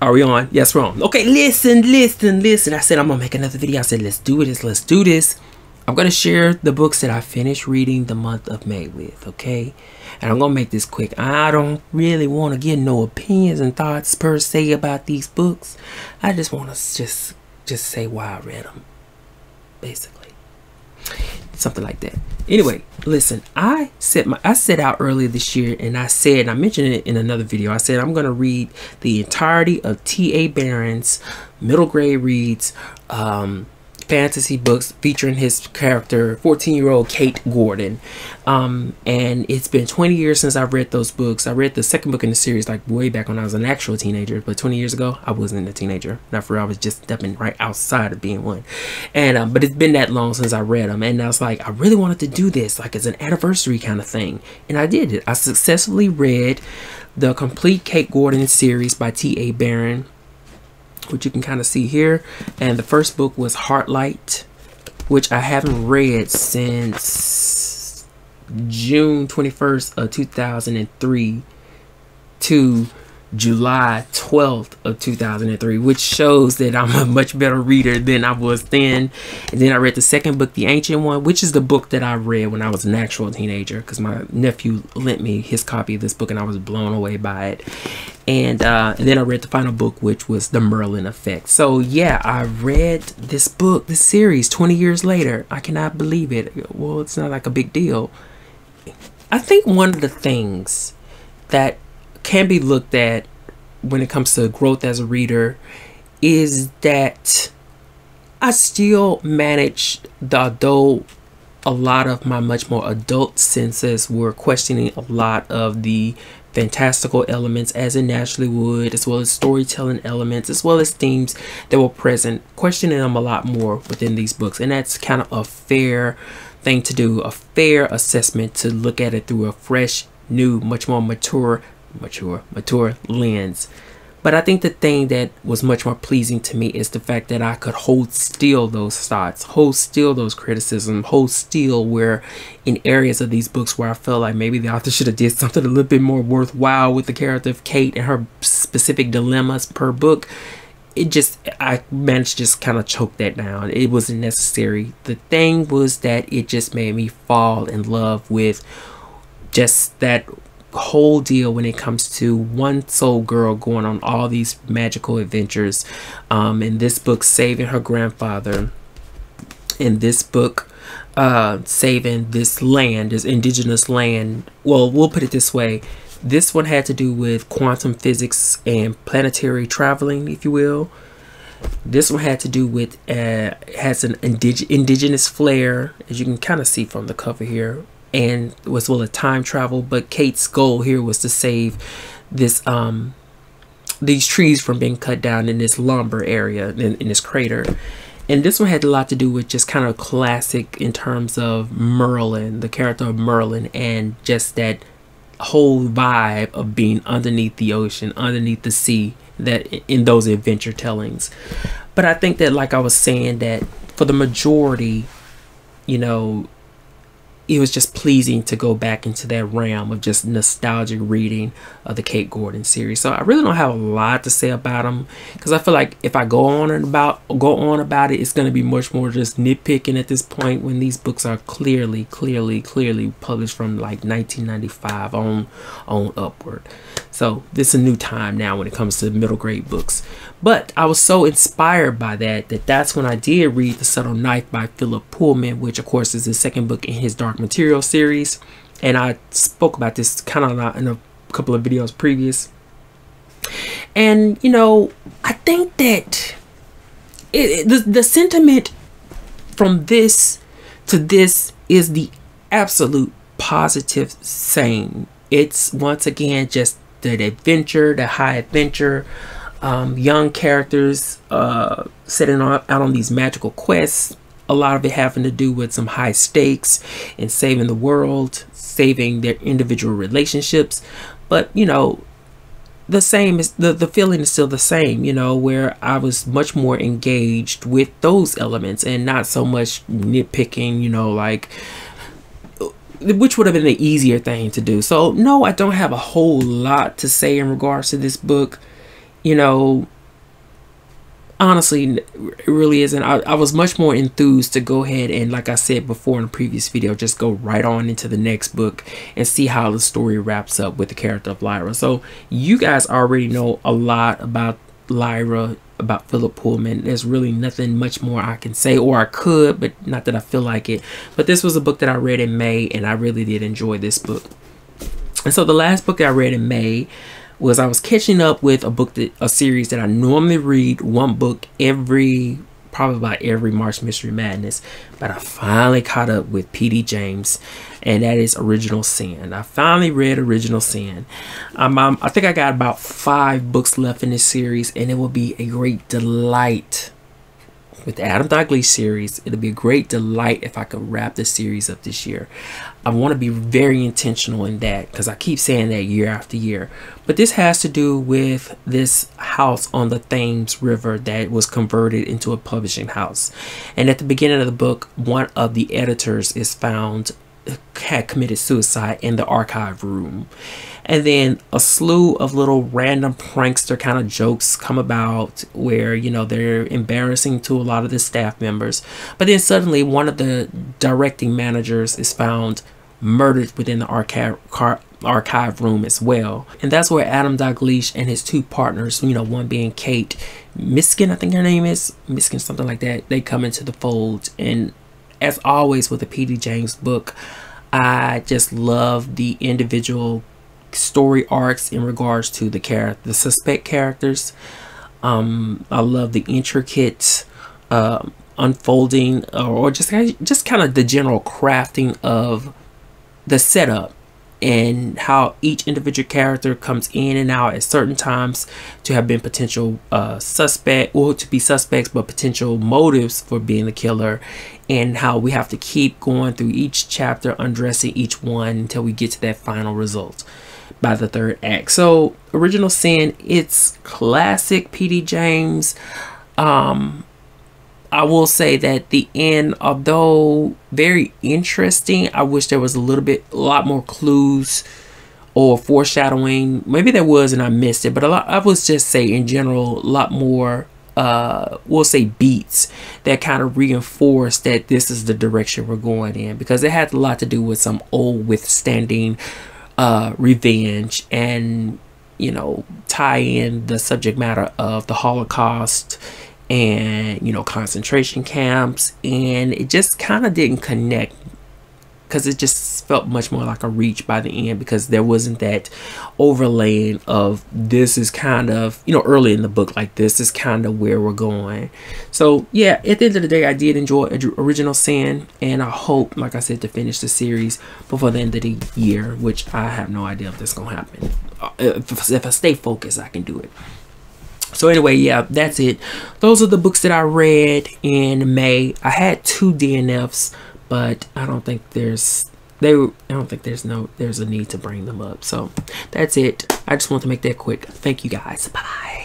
Are we on? Yes, we're on. Okay, listen. I said I'm gonna make another video. I said let's do this. I'm gonna share the books that I finished reading the month of May with, okay? And I'm gonna make this quick. I don't really want to get no opinions and thoughts per se about these books. I just want to just say why I read them, basically, something like that. Anyway, listen, I set out earlier this year, and I mentioned it in another video. I said I'm gonna read the entirety of T.A. Barron's middle grade reads fantasy books featuring his character 14-year-old Kate Gordon, and it's been 20 years since I've read those books. I read the second book in the series like way back when I was an actual teenager, but 20 years ago I wasn't a teenager. Not for real, I was just stepping right outside of being one. And but it's been that long since I read them, and I was like, I really wanted to do this like as an anniversary kind of thing, and I did it. I successfully read the complete Kate Gordon series by T.A. Barron, which you can kind of see here. And the first book was Heartlight, which I haven't read since June 21st of 2003 to July 12th of 2003, which shows that I'm a much better reader than I was then. And then I read the second book, The Ancient One, which is the book that I read when I was an actual teenager, because my nephew lent me his copy of this book and I was blown away by it. And then I read the final book, which was The Merlin Effect. So yeah, I read this book, this series, 20 years later. I cannot believe it. Well, it's not like a big deal. I think one of the things that can be looked at when it comes to growth as a reader is that I still manage, although a lot of my much more adult senses were questioning a lot of the fantastical elements, as it naturally would, as well as storytelling elements, as well as themes that were present, questioning them a lot more within these books. And that's kind of a fair thing to do, a fair assessment to look at it through a fresh, new, much more mature lens. But I think the thing that was much more pleasing to me is the fact that I could hold still those thoughts, hold still those criticisms, hold still where in areas of these books where I felt like maybe the author should have did something a little bit more worthwhile with the character of Kate and her specific dilemmas per book. I managed to just kind of choke that down. It wasn't necessary. The thing was that it just made me fall in love with just that whole deal when it comes to one soul girl going on all these magical adventures. In this book, saving her grandfather. In this book, saving this land, this indigenous land. Well, we'll put it this way. This one had to do with quantum physics and planetary traveling, if you will. This one had to do with, has an indigenous flair, as you can kind of see from the cover here, and was well a time travel. But Kate's goal here was to save this these trees from being cut down in this lumber area, in this crater. And this one had a lot to do with just kind of classic in terms of Merlin, the character of Merlin, and just that whole vibe of being underneath the ocean, underneath the sea, that in those adventure tellings. But I think that, like I was saying, that for the majority, you know, it was just pleasing to go back into that realm of just nostalgic reading of the Kate Gordon series. So I really don't have a lot to say about them, because I feel like if I go on about it, it's going to be much more just nitpicking at this point, when these books are clearly published from like 1995 on upward. So this is a new time now when it comes to middle grade books. But I was so inspired by that's when I did read The Subtle Knife by Philip Pullman, which of course is the second book in his Dark Material series. And I spoke about this kind of in a couple of videos previous. And, you know, I think that the sentiment from this to this is the absolute positive same. It's once again just the adventure, the high adventure, young characters setting out on these magical quests. A lot of it having to do with some high stakes and saving the world, saving their individual relationships. But, you know, the same is the feeling is still the same, you know, where I was much more engaged with those elements and not so much nitpicking, you know, like, which would have been the easier thing to do. So no, I don't have a whole lot to say in regards to this book. You know, honestly, it really isn't. I was much more enthused to go ahead and, like I said before in the previous video, just go right on into the next book and see how the story wraps up with the character of Lyra. So you guys already know a lot about Lyra, about Philip Pullman. There's really nothing much more I can say, or I could, but not that I feel like it. But this was a book that I read in May, and I really did enjoy this book. And so the last book that I read in May was, I was catching up with a series that I normally read one book probably about every March Mystery Madness, but I finally caught up with P.D. James, and that is Original Sin. I finally read Original Sin. I think I got about 5 books left in this series, and it will be a great delight. With the Adam Dalgliesh series, it'll be a great delight if I could wrap the series up this year. I want to be very intentional in that, because I keep saying that year after year. But this has to do with this house on the Thames River that was converted into a publishing house. And at the beginning of the book, one of the editors is found had committed suicide in the archive room. And then a slew of little random prankster kind of jokes come about where, you know, they're embarrassing to a lot of the staff members. But then suddenly one of the directing managers is found murdered within the archive room as well. And that's where Adam Dalgliesh and his 2 partners, you know, one being Kate Miskin, I think her name is Miskin, something like that, they come into the fold. And as always with a P.D. James book, I just love the individual story arcs in regards to the suspect characters. I love the intricate unfolding, or just kind of the general crafting of the setup, and how each individual character comes in and out at certain times to have been potential suspect, or to be suspects, but potential motives for being the killer, and how we have to keep going through each chapter, undressing each one until we get to that final result by the 3rd act. So Original Sin, it's classic P.D. James. I will say that the end, although very interesting, I wish there was a lot more clues or foreshadowing. Maybe there was and I missed it, but I would just say in general, a lot more, we'll say beats that kind of reinforce that this is the direction we're going in, because it had a lot to do with some old withstanding revenge, and, you know, tie in the subject matter of the Holocaust and, you know, concentration camps. And it just kind of didn't connect, because it just felt much more like a reach by the end, because there wasn't that overlaying of this is kind of, you know, early in the book, like this is kind of where we're going. So yeah, at the end of the day, I did enjoy Original Sin, and I hope, like I said, to finish the series before the end of the year, which I have no idea if that's gonna happen. If I stay focused, I can do it. So anyway, yeah, that's it. Those are the books that I read in May. I had 2 DNFs, but I don't think there's a need to bring them up. So that's it. I just want to make that quick. Thank you guys. Bye.